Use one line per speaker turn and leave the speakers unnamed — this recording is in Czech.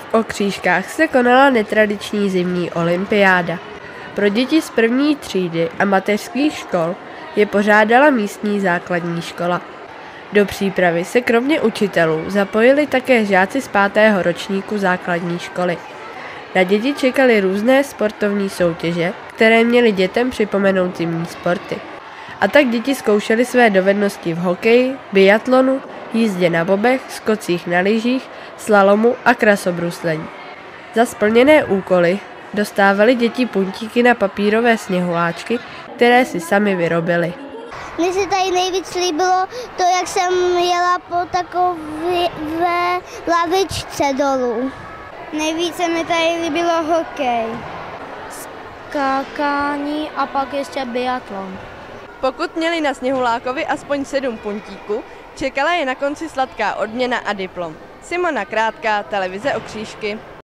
Okřížkách se konala netradiční zimní olympiáda. Pro děti z první třídy a mateřských škol je pořádala místní základní škola. Do přípravy se kromě učitelů zapojili také žáci z 5. ročníku základní školy. Na děti čekaly různé sportovní soutěže, které měly dětem připomenout zimní sporty. A tak děti zkoušely své dovednosti v hokeji, biatlonu, jízdě na bobech, skocích na lyžích, slalomu a krasobruslení. Za splněné úkoly dostávali děti puntíky na papírové sněhuláčky, které si sami vyrobili.
Mně se tady nejvíc líbilo to, jak jsem jela po takové lavičce dolů. Nejvíce mi tady líbilo hokej, skákání a pak ještě biatlon.
Pokud měli na sněhulákovi aspoň 7 puntíků, čekala je na konci sladká odměna a diplom. Simona Krátká, televize Okřížky.